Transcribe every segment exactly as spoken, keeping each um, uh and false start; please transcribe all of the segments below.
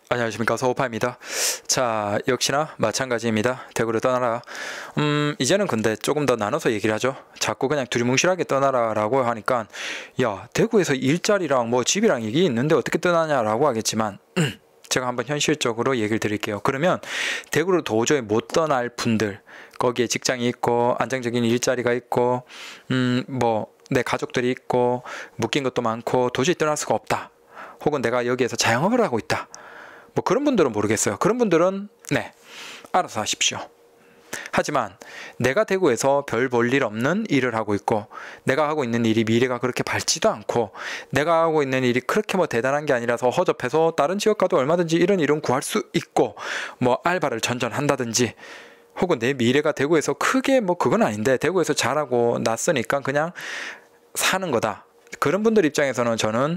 안녕하십니까, 서호파입니다. 자, 역시나 마찬가지입니다. 대구를 떠나라. 음 이제는 근데 조금 더 나눠서 얘기를 하죠. 자꾸 그냥 두리뭉실하게 떠나라 라고 하니까, 야, 대구에서 일자리랑 뭐 집이랑 얘기 있는데 어떻게 떠나냐 라고 하겠지만, 제가 한번 현실적으로 얘기를 드릴게요. 그러면 대구를 도저히 못 떠날 분들, 거기에 직장이 있고 안정적인 일자리가 있고 음 뭐 내 가족들이 있고 묶인 것도 많고 도저히 떠날 수가 없다, 혹은 내가 여기에서 자영업을 하고 있다, 뭐 그런 분들은 모르겠어요. 그런 분들은 네, 알아서 하십시오. 하지만 내가 대구에서 별 볼 일 없는 일을 하고 있고, 내가 하고 있는 일이 미래가 그렇게 밝지도 않고, 내가 하고 있는 일이 그렇게 뭐 대단한 게 아니라서 허접해서 다른 지역 가도 얼마든지 이런 일은 구할 수 있고, 뭐 알바를 전전한다든지, 혹은 내 미래가 대구에서 크게 뭐 그건 아닌데 대구에서 잘하고 났으니까 그냥 사는 거다, 그런 분들 입장에서는 저는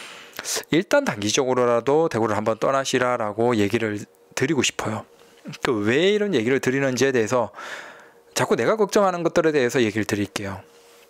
일단 단기적으로라도 대구를 한번 떠나시라라고 얘기를 드리고 싶어요. 그 왜 이런 얘기를 드리는지에 대해서 자꾸 내가 걱정하는 것들에 대해서 얘기를 드릴게요.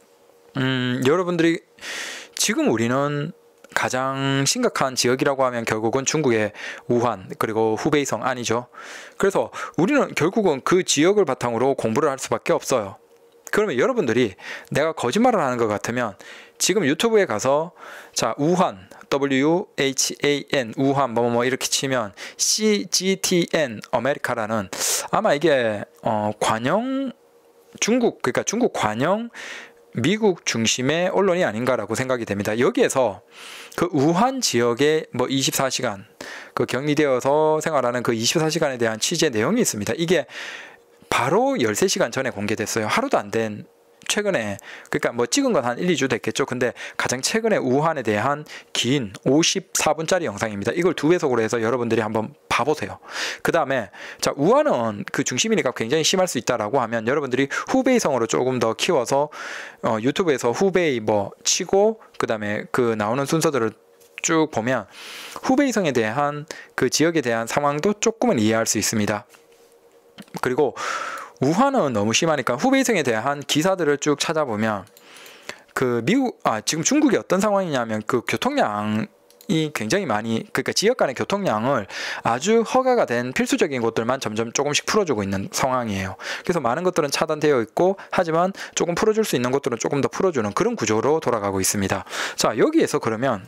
음, 여러분들이 지금 우리는 가장 심각한 지역이라고 하면 결국은 중국의 우한 그리고 후베이성 아니죠. 그래서 우리는 결국은 그 지역을 바탕으로 공부를 할 수밖에 없어요. 그러면 여러분들이 내가 거짓말을 하는 것 같으면 지금 유튜브에 가서 자 우한 더블유 에이치 에이 엔 우한 뭐뭐 뭐 이렇게 치면 씨 지 티 엔 아메리카라는, 아마 이게 어 관영 중국, 그러니까 중국 관영 미국 중심의 언론이 아닌가라고 생각이 됩니다. 여기에서 그 우한 지역에 뭐 이십사 시간 그 격리되어서 생활하는 그 이십사 시간에 대한 취재 내용이 있습니다. 이게 바로 열세 시간 전에 공개됐어요. 하루도 안 된 최근에, 그러니까 뭐 찍은 건 한 일, 이 주 됐겠죠. 근데 가장 최근에 우한에 대한 긴 오십사 분짜리 영상입니다. 이걸 두 배속으로 해서 여러분들이 한번 봐보세요. 그 다음에 자 우한은 그 중심이니까 굉장히 심할 수 있다라고 하면 여러분들이 후베이성으로 조금 더 키워서 어, 유튜브에서 후베이 뭐 치고 그 다음에 그 나오는 순서들을 쭉 보면 후베이성에 대한 그 지역에 대한 상황도 조금은 이해할 수 있습니다. 그리고 우한은 너무 심하니까 후베이성에 대한 기사들을 쭉 찾아보면 그 미국 아 지금 중국이 어떤 상황이냐면 그 교통량이 굉장히 많이, 그러니까 지역 간의 교통량을 아주 허가가 된 필수적인 곳들만 점점 조금씩 풀어주고 있는 상황이에요. 그래서 많은 것들은 차단되어 있고, 하지만 조금 풀어줄 수 있는 것들은 조금 더 풀어주는 그런 구조로 돌아가고 있습니다. 자, 여기에서 그러면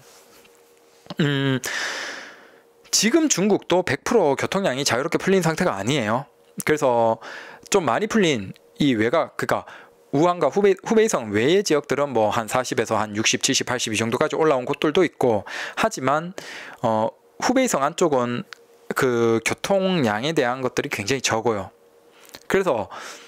음 지금 중국도 백 퍼센트 교통량이 자유롭게 풀린 상태가 아니에요. 그래서 좀 많이 풀린 이 외곽, 그러니까 우한과 후베이, 후베이성 외의 지역들은 뭐 한 사십에서 한 육십, 칠십, 팔십 이 정도까지 올라온 곳들도 있고, 하지만 어, 후베이성 안쪽은 그 교통량에 대한 것들이 굉장히 적어요. 그래서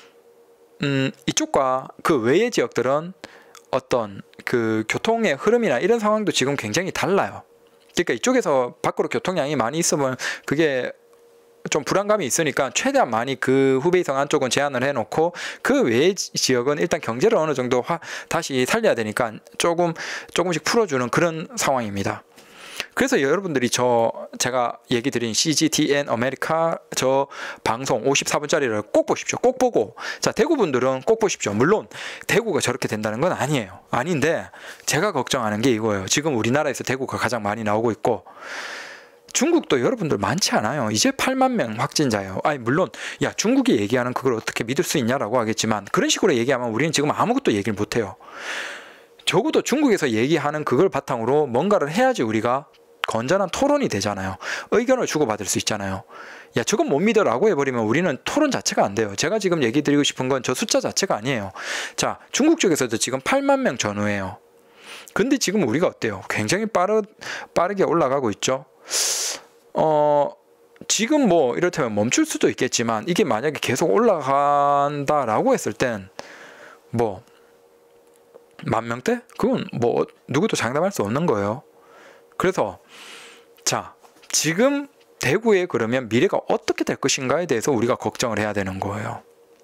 음, 이쪽과 그 외의 지역들은 어떤 그 교통의 흐름이나 이런 상황도 지금 굉장히 달라요. 그러니까 이쪽에서 밖으로 교통량이 많이 있으면 그게 좀 불안감이 있으니까 최대한 많이 그 후베이성 안쪽은 제한을 해놓고, 그 외의 지역은 일단 경제를 어느 정도 화, 다시 살려야 되니까 조금 조금씩 풀어주는 그런 상황입니다. 그래서 여러분들이 저 제가 얘기 드린 씨 지 티 엔 아메리카 저 방송 오십사 분짜리를 꼭 보십시오. 꼭 보고, 자 대구 분들은 꼭 보십시오. 물론 대구가 저렇게 된다는 건 아니에요. 아닌데 제가 걱정하는 게 이거예요. 지금 우리나라에서 대구가 가장 많이 나오고 있고, 중국도 여러분들 많지 않아요. 이제 팔만 명 확진자예요. 아니 물론 야 중국이 얘기하는 그걸 어떻게 믿을 수 있냐라고 하겠지만, 그런 식으로 얘기하면 우리는 지금 아무것도 얘기를 못해요. 적어도 중국에서 얘기하는 그걸 바탕으로 뭔가를 해야지 우리가 건전한 토론이 되잖아요. 의견을 주고받을 수 있잖아요. 야 저건 못 믿어라고 해버리면 우리는 토론 자체가 안 돼요. 제가 지금 얘기 드리고 싶은 건 저 숫자 자체가 아니에요. 자 중국 쪽에서도 지금 팔만 명 전후예요. 근데 지금 우리가 어때요? 굉장히 빠르, 빠르게 올라가고 있죠. 어 지금 뭐 이렇다면 멈출 수도 있겠지만, 이게 만약에 계속 올라간다라고 했을 땐 뭐 만 명대? 그건 뭐 누구도 장담할 수 없는 거예요. 그래서 자 지금 대구에 그러면 미래가 어떻게 될 것인가에 대해서 우리가 걱정을 해야 되는 거예요.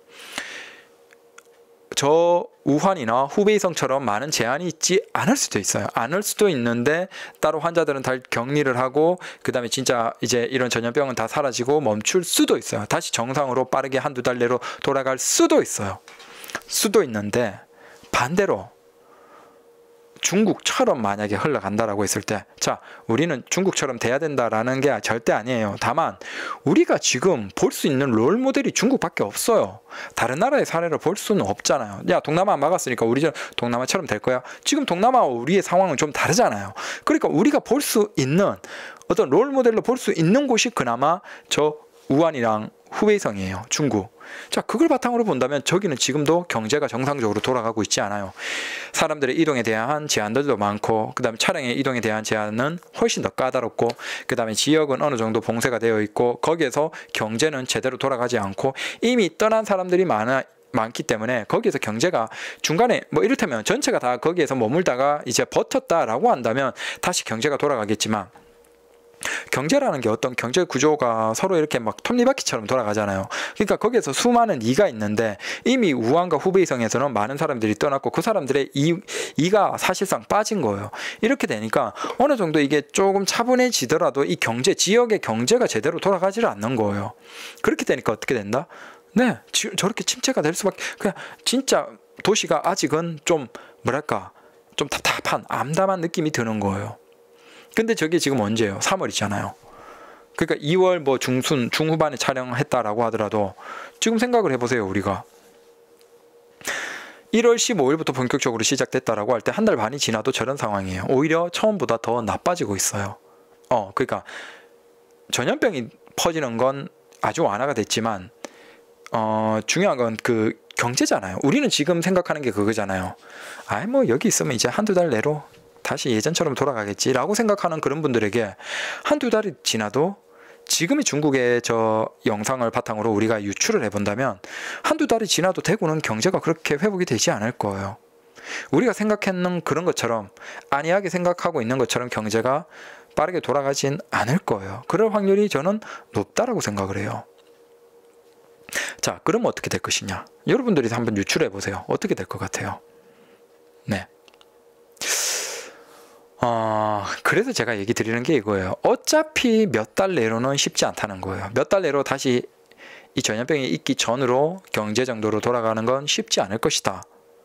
저 우한이나 후베이성처럼 많은 제한이 있지 않을 수도 있어요. 않을 수도 있는데 따로 환자들은 다 격리를 하고, 그 다음에 진짜 이제 이런 전염병은 다 사라지고 멈출 수도 있어요. 다시 정상으로 빠르게 한두 달 내로 돌아갈 수도 있어요. 수도 있는데 반대로 중국처럼 만약에 흘러간다라고 했을 때, 자, 우리는 중국처럼 돼야 된다라는 게 절대 아니에요. 다만 우리가 지금 볼 수 있는 롤 모델이 중국밖에 없어요. 다른 나라의 사례를 볼 수는 없잖아요. 야, 동남아 막았으니까 우리 동남아처럼 될 거야. 지금 동남아와 우리의 상황은 좀 다르잖아요. 그러니까 우리가 볼 수 있는 어떤 롤 모델로 볼 수 있는 곳이 그나마 저 우한이랑 후베이성이에요. 중국. 자, 그걸 바탕으로 본다면 저기는 지금도 경제가 정상적으로 돌아가고 있지 않아요. 사람들의 이동에 대한 제한들도 많고, 그 다음에 차량의 이동에 대한 제한은 훨씬 더 까다롭고, 그 다음에 지역은 어느 정도 봉쇄가 되어 있고, 거기에서 경제는 제대로 돌아가지 않고 이미 떠난 사람들이 많아 많기 때문에 거기에서 경제가 중간에 뭐 이를테면 전체가 다 거기에서 머물다가 이제 버텼다라고 한다면 다시 경제가 돌아가겠지만, 경제라는 게 어떤 경제 구조가 서로 이렇게 막 톱니바퀴처럼 돌아가잖아요. 그러니까 거기에서 수많은 이가 있는데 이미 우한과 후베이성에서는 많은 사람들이 떠났고 그 사람들의 이, 이가 사실상 빠진 거예요. 이렇게 되니까 어느 정도 이게 조금 차분해지더라도 이 경제, 지역의 경제가 제대로 돌아가지를 않는 거예요. 그렇게 되니까 어떻게 된다? 네, 지, 저렇게 침체가 될 수밖에. 그냥 진짜 도시가 아직은 좀 뭐랄까 좀 답답한 암담한 느낌이 드는 거예요. 근데 저게 지금 언제예요? 삼월이잖아요. 그러니까 이월 뭐 중순, 중후반에 촬영했다라고 하더라도 지금 생각을 해보세요. 우리가 일월 십오일부터 본격적으로 시작됐다라고 할 때 한 달 반이 지나도 저런 상황이에요. 오히려 처음보다 더 나빠지고 있어요. 어, 그러니까 전염병이 퍼지는 건 아주 완화가 됐지만 어, 중요한 건 그 경제잖아요. 우리는 지금 생각하는 게 그거잖아요. 아이 뭐 여기 있으면 이제 한두 달 내로 다시 예전처럼 돌아가겠지라고 생각하는 그런 분들에게 한두 달이 지나도 지금의 중국의 저 영상을 바탕으로 우리가 유추를 해본다면 한두 달이 지나도 대구는 경제가 그렇게 회복이 되지 않을 거예요. 우리가 생각했는 그런 것처럼 안이하게 생각하고 있는 것처럼 경제가 빠르게 돌아가진 않을 거예요. 그럴 확률이 저는 높다라고 생각을 해요. 자, 그럼 어떻게 될 것이냐? 여러분들이 한번 유추를 해보세요. 어떻게 될 것 같아요? 네. 어, 그래서 제가 얘기 드리는 게 이거예요. 어차피 몇 달 내로는 쉽지 않다는 거예요. 몇 달 내로 다시 이 전염병이 있기 전으로 경제 정도로 돌아가는 건 쉽지 않을 것이다.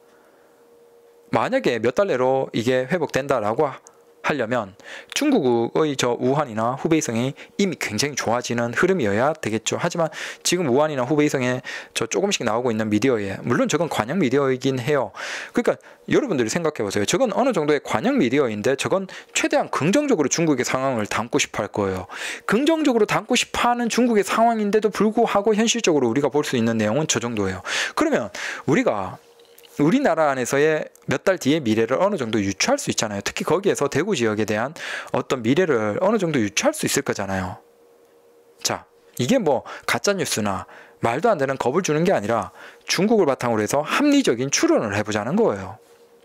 만약에 몇 달 내로 이게 회복된다라고 하려면 중국의 저 우한이나 후베이성이 이미 굉장히 좋아지는 흐름이어야 되겠죠. 하지만 지금 우한이나 후베이성에 저 조금씩 나오고 있는 미디어에, 물론 저건 관영 미디어이긴 해요. 그러니까 여러분들이 생각해 보세요. 저건 어느 정도의 관영 미디어인데 저건 최대한 긍정적으로 중국의 상황을 담고 싶어 할 거예요. 긍정적으로 담고 싶어 하는 중국의 상황인데도 불구하고 현실적으로 우리가 볼 수 있는 내용은 저 정도예요. 그러면 우리가 우리나라 안에서의 몇 달 뒤의 미래를 어느 정도 유추할 수 있잖아요. 특히 거기에서 대구 지역에 대한 어떤 미래를 어느 정도 유추할 수 있을 거잖아요. 자, 이게 뭐 가짜뉴스나 말도 안 되는 겁을 주는 게 아니라 중국을 바탕으로 해서 합리적인 추론을 해보자는 거예요.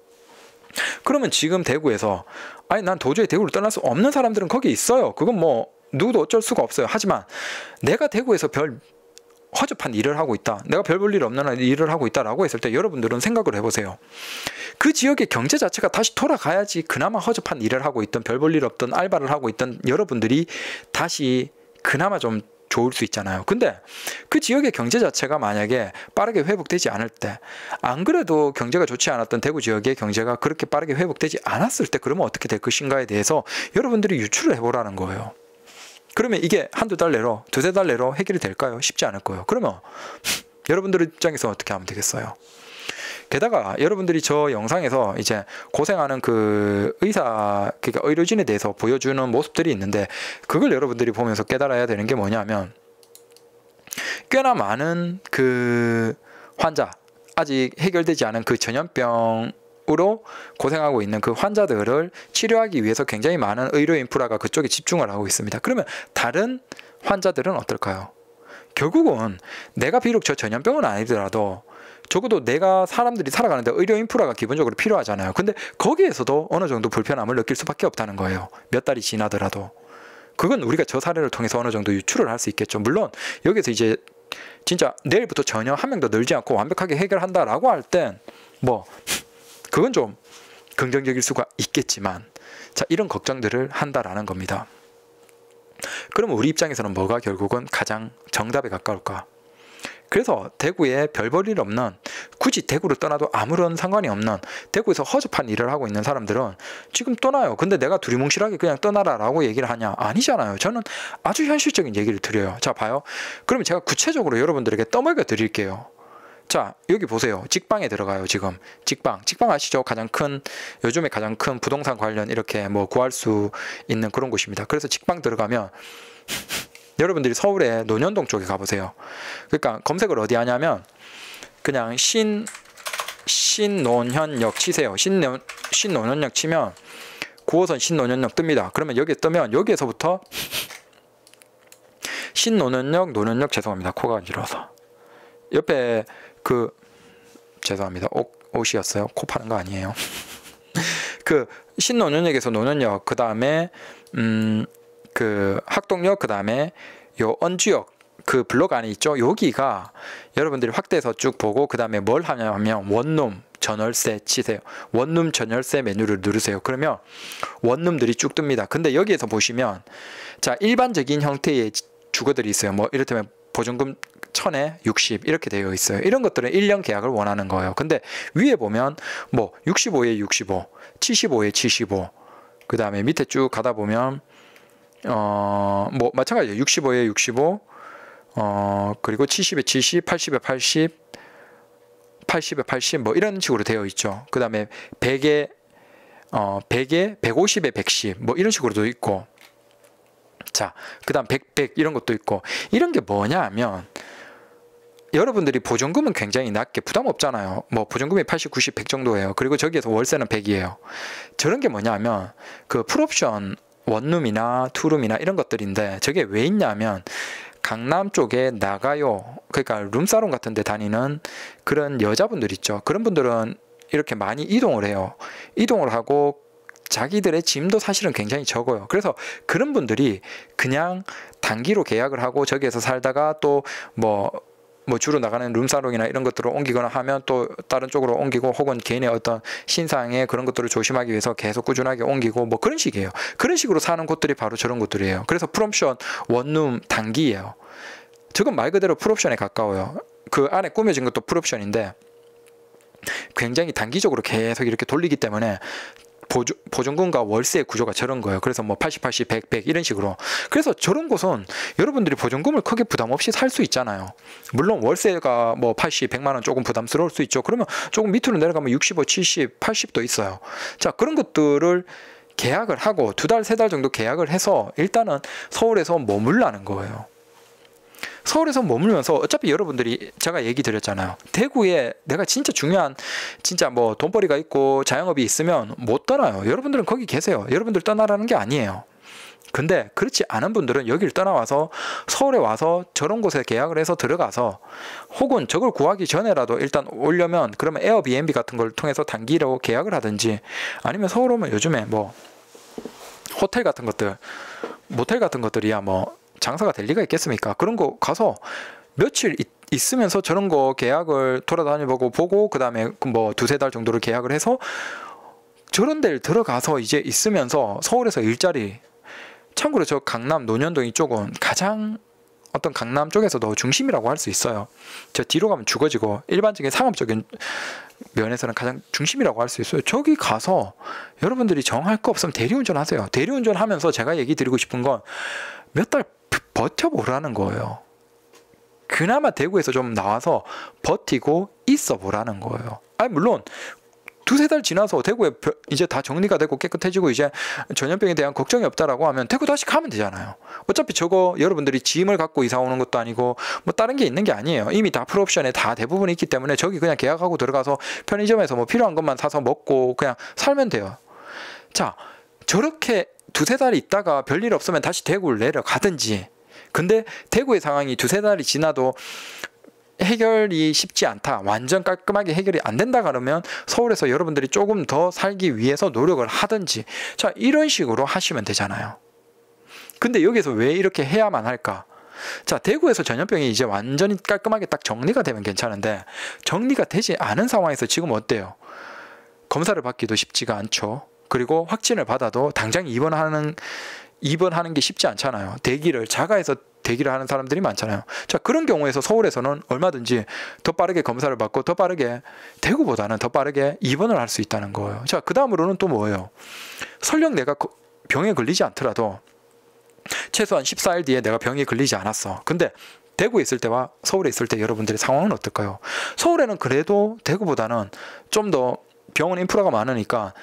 그러면 지금 대구에서 아니 난 도저히 대구를 떠날 수 없는 사람들은 거기 있어요. 그건 뭐 누구도 어쩔 수가 없어요. 하지만 내가 대구에서 별 허접한 일을 하고 있다. 내가 별 볼 일 없는 일을 하고 있다라고 했을 때 여러분들은 생각을 해보세요. 그 지역의 경제 자체가 다시 돌아가야지 그나마 허접한 일을 하고 있던 별 볼 일 없던 알바를 하고 있던 여러분들이 다시 그나마 좀 좋을 수 있잖아요. 근데 그 지역의 경제 자체가 만약에 빠르게 회복되지 않을 때, 안 그래도 경제가 좋지 않았던 대구 지역의 경제가 그렇게 빠르게 회복되지 않았을 때 그러면 어떻게 될 것인가에 대해서 여러분들이 유추를 해보라는 거예요. 그러면 이게 한두 달 내로, 두세 달 내로 해결이 될까요? 쉽지 않을 거예요. 그러면 여러분들 입장에서 어떻게 하면 되겠어요? 게다가 여러분들이 저 영상에서 이제 고생하는 그 의사, 그러니까 의료진에 대해서 보여주는 모습들이 있는데 그걸 여러분들이 보면서 깨달아야 되는 게 뭐냐면 꽤나 많은 그 환자, 아직 해결되지 않은 그 전염병 으로 고생하고 있는 그 환자들을 치료하기 위해서 굉장히 많은 의료 인프라가 그쪽에 집중을 하고 있습니다. 그러면 다른 환자들은 어떨까요? 결국은 내가 비록 저 전염병은 아니더라도 적어도 내가 사람들이 살아가는데 의료 인프라가 기본적으로 필요하잖아요. 근데 거기에서도 어느 정도 불편함을 느낄 수밖에 없다는 거예요. 몇 달이 지나더라도. 그건 우리가 저 사례를 통해서 어느 정도 유추를 할 수 있겠죠. 물론 여기서 이제 진짜 내일부터 전혀 한 명도 늘지 않고 완벽하게 해결한다라고 할 땐 뭐 그건 좀 긍정적일 수가 있겠지만, 자, 이런 걱정들을 한다라는 겁니다. 그럼 우리 입장에서는 뭐가 결국은 가장 정답에 가까울까? 그래서 대구에 별 볼 일 없는, 굳이 대구를 떠나도 아무런 상관이 없는 대구에서 허접한 일을 하고 있는 사람들은 지금 떠나요. 근데 내가 두리뭉실하게 그냥 떠나라라고 얘기를 하냐? 아니잖아요. 저는 아주 현실적인 얘기를 드려요. 자, 봐요. 그러면 제가 구체적으로 여러분들에게 떠먹여 드릴게요. 자, 여기 보세요. 직방에 들어가요. 지금 직방 직방 아시죠? 가장 큰, 요즘에 가장 큰 부동산 관련 이렇게 뭐 구할 수 있는 그런 곳입니다. 그래서 직방 들어가면 여러분들이 서울의 논현동 쪽에 가보세요. 그러니까 검색을 어디 하냐면 그냥 신 신논현역 치세요. 신논 신논현역 치면 구 호선 신논현역 뜹니다. 그러면 여기에 뜨면 여기에서부터 신논현역, 논현역, 죄송합니다. 코가 길어서 옆에 그 죄송합니다. 옷, 옷이었어요. 코 파는 거 아니에요. 그 신논현역에서 논현역, 그 다음에 음 그 학동역, 그 다음에 요 언주역, 그 블록 안에 있죠. 여기가 여러분들이 확대해서 쭉 보고 그 다음에 뭘 하냐면 원룸 전월세 치세요. 원룸 전월세 메뉴를 누르세요. 그러면 원룸들이 쭉 뜹니다. 근데 여기에서 보시면 자, 일반적인 형태의 주거들이 있어요. 뭐 이를테면 보증금 천에 육십 이렇게 되어 있어요. 이런 것들은 일 년 계약을 원하는 거예요. 근데 위에 보면 뭐 육십오에 육십오, 칠십오에 칠십오, 그 다음에 밑에 쭉 가다 보면 어 뭐 마찬가지예요. 육십오에 육십오, 어 그리고 칠십에 칠십, 팔십에 팔십, 팔십에 팔십 뭐 이런 식으로 되어 있죠. 그 다음에 백에 어 백에 백오십에 백십 뭐 이런 식으로도 있고, 자, 그 다음 백, 백 이런 것도 있고. 이런 게 뭐냐 하면 여러분들이 보증금은 굉장히 낮게 부담 없잖아요. 뭐 보증금이 팔십, 구십, 백 정도예요. 그리고 저기에서 월세는 백이에요. 저런 게 뭐냐 하면 그 풀옵션 원룸이나 투룸이나 이런 것들인데, 저게 왜 있냐면 강남 쪽에 나가요. 그러니까 룸사롱 같은 데 다니는 그런 여자분들 있죠. 그런 분들은 이렇게 많이 이동을 해요. 이동을 하고 자기들의 짐도 사실은 굉장히 적어요. 그래서 그런 분들이 그냥 단기로 계약을 하고 저기에서 살다가 또 뭐 뭐 주로 나가는 룸사롱이나 이런 것들을 옮기거나 하면 또 다른 쪽으로 옮기고, 혹은 개인의 어떤 신상의 그런 것들을 조심하기 위해서 계속 꾸준하게 옮기고 뭐 그런 식이에요. 그런 식으로 사는 곳들이 바로 저런 곳들이에요. 그래서 풀옵션 원룸 단기예요. 저건 말 그대로 풀옵션에 가까워요. 그 안에 꾸며진 것도 풀옵션인데 굉장히 단기적으로 계속 이렇게 돌리기 때문에 보주, 보증금과 월세 구조가 저런 거예요. 그래서 뭐 팔십, 팔십, 백, 백 이런 식으로. 그래서 저런 곳은 여러분들이 보증금을 크게 부담 없이 살 수 있잖아요. 물론 월세가 뭐 팔십, 백만 원 조금 부담스러울 수 있죠. 그러면 조금 밑으로 내려가면 육십오, 칠십, 팔십도 있어요. 자, 그런 것들을 계약을 하고 두 달, 세 달 정도 계약을 해서 일단은 서울에서 머물라는 거예요. 서울에서 머물면서 어차피 여러분들이 제가 얘기 드렸잖아요. 대구에 내가 진짜 중요한 진짜 뭐 돈벌이가 있고 자영업이 있으면 못 떠나요. 여러분들은 거기 계세요. 여러분들 떠나라는 게 아니에요. 근데 그렇지 않은 분들은 여기를 떠나와서 서울에 와서 저런 곳에 계약을 해서 들어가서, 혹은 저걸 구하기 전에라도 일단 오려면 그러면 에어비앤비 같은 걸 통해서 단기로 계약을 하든지, 아니면 서울 오면 요즘에 뭐 호텔 같은 것들, 모텔 같은 것들이야 뭐 장사가 될 리가 있겠습니까? 그런 거 가서 며칠 있, 있으면서 저런 거 계약을 돌아다녀보고 보고, 그 다음에 뭐 두세 달 정도를 계약을 해서 저런 데를 들어가서 이제 있으면서 서울에서 일자리, 참고로 저 강남 논현동 이쪽은 가장 어떤 강남 쪽에서도 중심이라고 할 수 있어요. 저 뒤로 가면 죽어지고 일반적인 상업적인 면에서는 가장 중심이라고 할 수 있어요. 저기 가서 여러분들이 정할 거 없으면 대리운전 하세요. 대리운전 하면서 제가 얘기 드리고 싶은 건 몇 달 버텨보라는 거예요. 그나마 대구에서 좀 나와서 버티고 있어 보라는 거예요. 아니 물론 두세 달 지나서 대구에 이제 다 정리가 되고 깨끗해지고 이제 전염병에 대한 걱정이 없다라고 하면 대구 다시 가면 되잖아요. 어차피 저거 여러분들이 짐을 갖고 이사 오는 것도 아니고 뭐 다른 게 있는 게 아니에요. 이미 다 풀옵션에 다 대부분 있기 때문에 저기 그냥 계약하고 들어가서 편의점에서 뭐 필요한 것만 사서 먹고 그냥 살면 돼요. 자, 저렇게 두세 달 있다가 별일 없으면 다시 대구를 내려가든지. 근데 대구의 상황이 두세 달이 지나도 해결이 쉽지 않다, 완전 깔끔하게 해결이 안 된다 그러면 서울에서 여러분들이 조금 더 살기 위해서 노력을 하든지, 자 이런 식으로 하시면 되잖아요. 근데 여기서 왜 이렇게 해야만 할까? 자, 대구에서 전염병이 이제 완전히 깔끔하게 딱 정리가 되면 괜찮은데 정리가 되지 않은 상황에서 지금 어때요? 검사를 받기도 쉽지가 않죠. 그리고 확진을 받아도 당장 입원하는 입원하는 게 쉽지 않잖아요. 대기를 자가에서 대기를 하는 사람들이 많잖아요. 자, 그런 경우에서 서울에서는 얼마든지 더 빠르게 검사를 받고 더 빠르게, 대구보다는 더 빠르게 입원을 할 수 있다는 거예요. 자, 그 다음으로는 또 뭐예요? 설령 내가 병에 걸리지 않더라도 최소한 십사 일 뒤에 내가 병이 걸리지 않았어. 근데 대구에 있을 때와 서울에 있을 때 여러분들의 상황은 어떨까요? 서울에는 그래도 대구보다는 좀 더 병원 인프라가 많으니까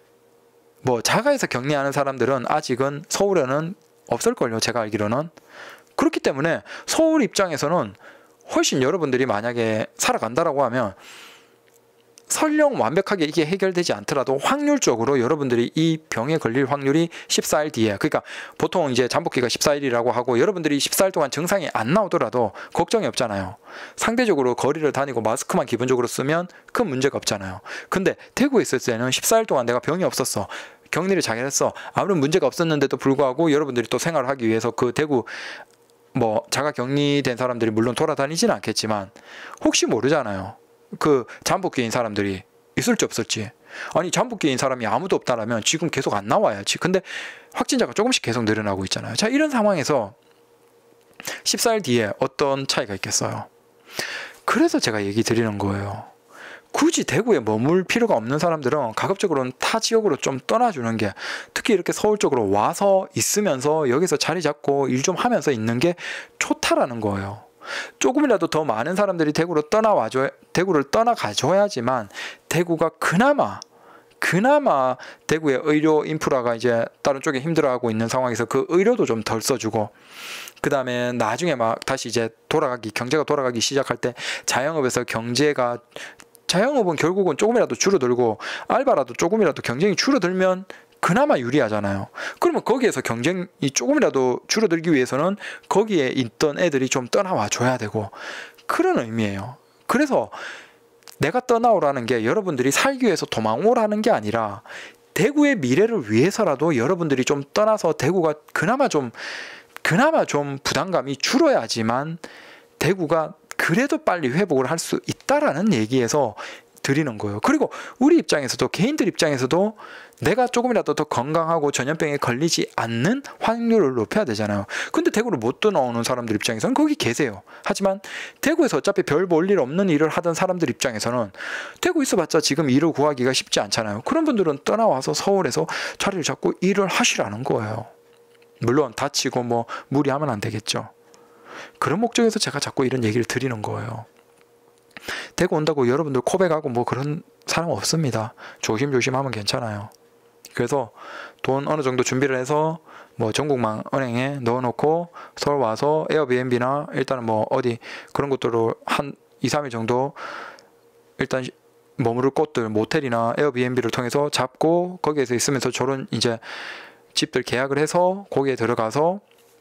뭐 자가에서 격리하는 사람들은 아직은 서울에는 없을걸요, 제가 알기로는. 그렇기 때문에 서울 입장에서는 훨씬, 여러분들이 만약에 살아간다라고 하면 설령 완벽하게 이게 해결되지 않더라도 확률적으로 여러분들이 이 병에 걸릴 확률이 십사 일 뒤에, 그러니까 보통 이제 잠복기가 십사 일이라고 하고 여러분들이 십사 일 동안 증상이 안 나오더라도 걱정이 없잖아요. 상대적으로 거리를 다니고 마스크만 기본적으로 쓰면 큰 문제가 없잖아요. 근데 대구에 있을 때는 십사 일 동안 내가 병이 없었어, 격리를 잘 했어, 아무런 문제가 없었는데도 불구하고 여러분들이 또 생활을 하기 위해서 그 대구 뭐 자가 격리된 사람들이 물론 돌아다니지는 않겠지만 혹시 모르잖아요. 그 잠복기인 사람들이 있을지 없을지. 아니, 잠복기인 사람이 아무도 없다라면 지금 계속 안 나와야지. 근데 확진자가 조금씩 계속 늘어나고 있잖아요. 자, 이런 상황에서 십사 일 뒤에 어떤 차이가 있겠어요? 그래서 제가 얘기 드리는 거예요. 굳이 대구에 머물 필요가 없는 사람들은 가급적으로는 타 지역으로 좀 떠나주는 게, 특히 이렇게 서울 쪽으로 와서 있으면서 여기서 자리 잡고 일 좀 하면서 있는 게 좋다라는 거예요. 조금이라도 더 많은 사람들이 대구로 떠나와줘, 대구를 떠나가줘야지만 대구가 그나마 그나마 대구의 의료 인프라가 이제 다른 쪽에 힘들어하고 있는 상황에서 그 의료도 좀 덜 써주고, 그 다음에 나중에 막 다시 이제 돌아가기, 경제가 돌아가기 시작할 때 자영업에서 경제가, 자영업은 결국은 조금이라도 줄어들고 알바라도 조금이라도 경쟁이 줄어들면 그나마 유리하잖아요. 그러면 거기에서 경쟁이 조금이라도 줄어들기 위해서는 거기에 있던 애들이 좀 떠나와 줘야 되고, 그런 의미예요. 그래서 내가 떠나오라는 게 여러분들이 살기 위해서 도망오라는 게 아니라 대구의 미래를 위해서라도 여러분들이 좀 떠나서 대구가 그나마 좀 그나마 좀 부담감이 줄어야지만 대구가 그래도 빨리 회복을 할 수 있다라는 얘기에서 드리는 거예요. 그리고 우리 입장에서도, 개인들 입장에서도 내가 조금이라도 더 건강하고 전염병에 걸리지 않는 확률을 높여야 되잖아요. 근데 대구를 못 떠나오는 사람들 입장에서는 거기 계세요. 하지만 대구에서 어차피 별 볼 일 없는 일을 하던 사람들 입장에서는 대구 있어봤자 지금 일을 구하기가 쉽지 않잖아요. 그런 분들은 떠나와서 서울에서 자리를 잡고 일을 하시라는 거예요. 물론 다치고 뭐 무리하면 안 되겠죠. 그런 목적에서 제가 자꾸 이런 얘기를 드리는 거예요. 대구 온다고 여러분들 코백하고 뭐 그런 사람 없습니다. 조심조심 하면 괜찮아요. 그래서 돈 어느 정도 준비를 해서 뭐 전국망 은행에 넣어놓고 서울 와서 에어비앤비나 일단은 뭐 어디 그런 것들로 한 이, 삼 일 정도 일단 머무를 곳들, 모텔이나 에어비앤비를 통해서 잡고 거기에서 있으면서 저런 이제 집들 계약을 해서 거기에 들어가서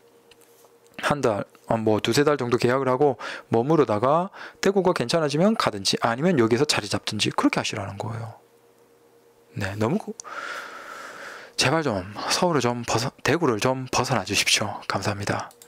한 달, 뭐 두세 달 정도 계약을 하고 머무르다가 대구가 괜찮아지면 가든지 아니면 여기서 자리 잡든지 그렇게 하시라는 거예요. 네, 너무 제발 좀 서울을 좀 벗어, 대구를 좀 벗어나 주십시오. 감사합니다.